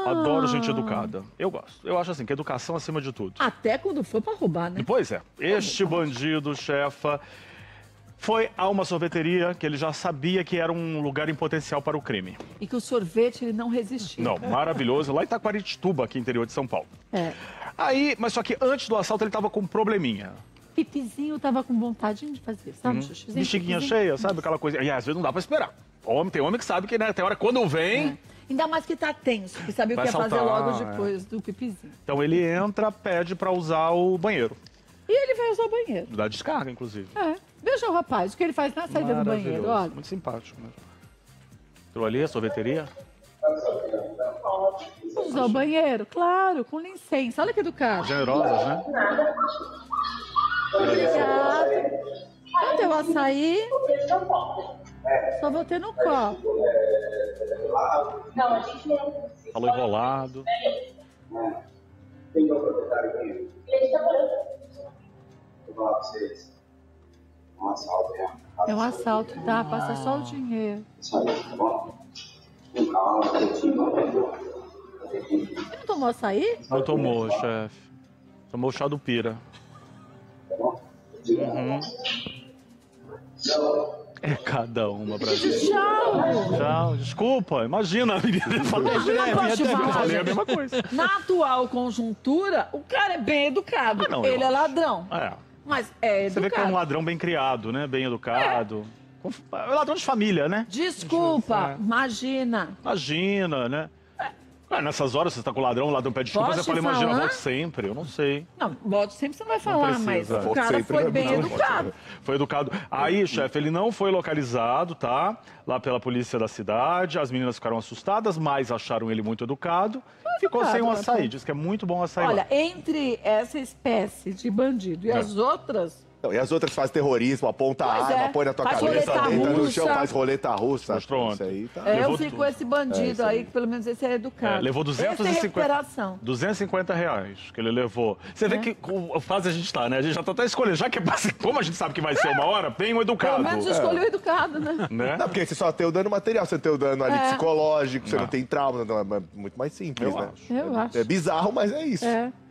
Adoro gente educada. Eu gosto. Eu acho assim, que educação acima de tudo. Até quando for pra roubar, né? Pois é. Este bandido, chefa, foi a uma sorveteria que ele já sabia que era um lugar em potencial para o crime. E que o sorvete, ele não resistiu. Não, maravilhoso. Lá em Taquarituba, aqui interior de São Paulo. É. Aí, mas só que antes do assalto ele tava com um probleminha. Pipizinho tava com vontade de fazer, sabe? Xixizinho, Bexiguinha pipizinho. cheia, sabe? Aquela coisa. E às vezes não dá pra esperar. Tem homem que sabe que, né, tem hora quando vem... É. Ainda mais que tá tenso, que sabe o que Vai ia fazer saltar, logo depois do pipizinho. Então ele entra, pede pra usar o banheiro. E ele vai usar o banheiro. Da descarga, inclusive. É. Veja o rapaz, o que ele faz na saída do banheiro, Maravilhoso. olha. Muito simpático mesmo. Entrou ali, a sorveteria. Usar o banheiro, claro, com licença. Olha que educado. Generosas, né? Obrigado. Cadê o açaí? Só vou ter no copo. Não, a gente não. Falou enrolado. Quem é o proprietário do banheiro? Ele está morando. Vou falar pra vocês. Um assalto, né? É um assalto, tá? Passa só o dinheiro. Isso aí, tá bom? Com calma, quietinho. Ele não tomou açaí? Não tomou, chefe. Tomou o chá do pira. Tá bom? É cada uma, Brasil. Tchau! Tchau. Desculpa, imagina a menina falou. Eu não posso te falar, Falei a gente. mesma coisa. Na atual conjuntura, o cara é bem educado. Ah, não, eu Ele é acho. ladrão. É. Mas é Você vê que é um educado. ladrão bem criado, né? Bem educado. É um ladrão de família, né? Desculpa, imagina. Imagina, né? Nessas horas você tá com o ladrão pede desculpa, Posso você fala, te imagina, falar? volte sempre. Eu não sei. Não, volte sempre você não vai falar, precisa. mas o Volte cara sempre, foi né? bem Não, educado. Foi educado. Aí, chefe, ele não foi localizado, tá? Lá pela polícia da cidade. As meninas ficaram assustadas, mas acharam ele muito educado. Ficou educado, sem um né, açaí. pô? Diz que é muito bom açaí lá. Olha, entre essa espécie de bandido e as outras, Não, e as outras fazem terrorismo, aponta a Pois arma, é. põe na tua Faz cabeça, roleta deita no russa. chão, faz roleta russa. Mostrou Isso ontem. aí tá... eu Levou fico tudo. com esse bandido aí, que pelo menos esse é educado. Levou Esse tem 250, recuperação. 250 reais que ele levou. Você vê que a fase a gente tá, né? A gente já tá até escolhendo. Já que como a gente sabe que vai ser uma hora, bem um educado. Pelo menos escolheu o educado, né? Né? Não, porque você só tem o dano material, você tem o dano ali psicológico, você Não. não tem trauma, não, é muito mais simples, Eu né? acho. Eu acho. É bizarro, mas é isso. É.